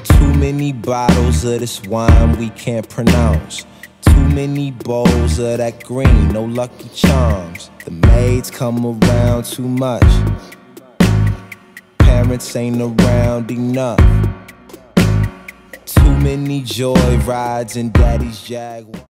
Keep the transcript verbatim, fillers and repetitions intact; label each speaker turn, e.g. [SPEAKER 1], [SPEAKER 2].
[SPEAKER 1] Too many bottles of this wine we can't pronounce. Too many bowls of that green, no Lucky Charms. The maids come around too much. Parents ain't around enough. Too many joy rides in daddy's Jaguar.